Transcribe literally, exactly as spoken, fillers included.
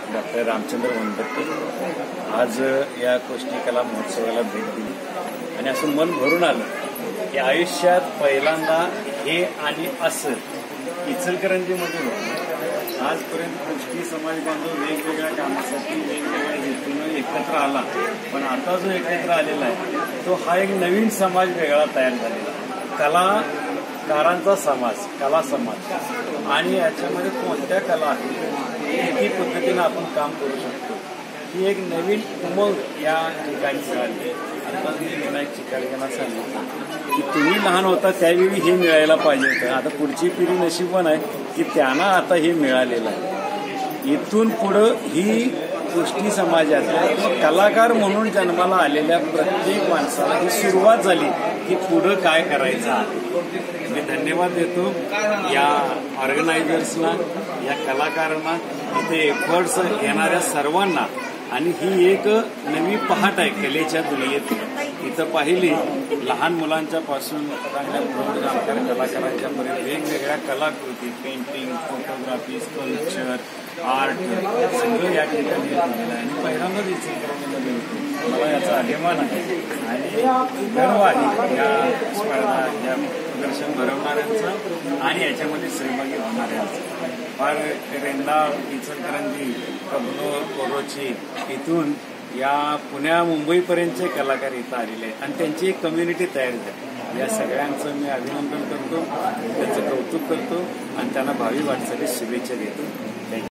Doctor Ramchandra Wanaparthy आज या कुस्ती कला महोत्सवाला भेट दिली आणि असं मन भरून आलं की आयुष्यात पहिल्यांदा हे आणि असं इचलकरंजीमधून आजपर्यंत कुस्ती समाज बांधव वेगवेगळ्या कामासाठी वेगवेगळ्या हेतून एकत्र आला, पण आता जो एकत्र आलेला आहे तो हा एक नवीन समाज वेगळा तयार झालेला, कलाकारांचा समाज, कला समाज. आणि याच्यामध्ये कोणत्या कला आहेत, किती पद्धतीनं आपण काम करू शकतो, ही एक नवीन उमंग या ठिकाणी झाली. आता मी विनायक चिकाडे सांगितलं की तुम्ही लहान होता त्यावेळी हे मिळायला पाहिजे होतं. आता पुढची पिढी नशीबवान आहे की त्यांना आता हे मिळालेलं आहे. इथून पुढं ही कुस्ती समाजातल्या कलाकार म्हणून जन्माला आलेल्या प्रत्येक माणसाला ही सुरुवात झाली की पुढं काय करायचं आहे. मी धन्यवाद देतो या ऑर्गनायझर्सना, या कलाकारांना, इथे एफर्ट्स घेणाऱ्या सर्वांना. आणि ही एक नवी पहाट आहे कलेच्या दुनियेत. इथं पाहिली लहान मुलांच्या पासून चांगल्या प्रौढ जाणकार कलाकारांच्या पर्यंत वेगवेगळ्या कलाकृती, पेंटिंग, फोटोग्राफी, स्कल्पचर, आर्ट सगळं या ठिकाणी झालेलं आहे. आणि पहिल्यांदाच इचलकरंजीमध्ये होतो. मला याचा अभिमान आहे आणि गर्व आहे या स्पर्धा, या प्रदर्शन भरवणाऱ्यांचं आणि याच्यामध्ये सहभागी होणाऱ्यांचं. फार रेंदा, इचलकरंजी, कबनूर, कोरोची इथून या पुण्या मुंबईपर्यंतचे कलाकार इथं आलेले आहेत आणि त्यांची एक कम्युनिटी तयार झाली. या सगळ्यांचं मी अभिनंदन करतो, त्यांचं कौतुक करतो आणि त्यांना भावी वाटचालीस शुभेच्छा देतो.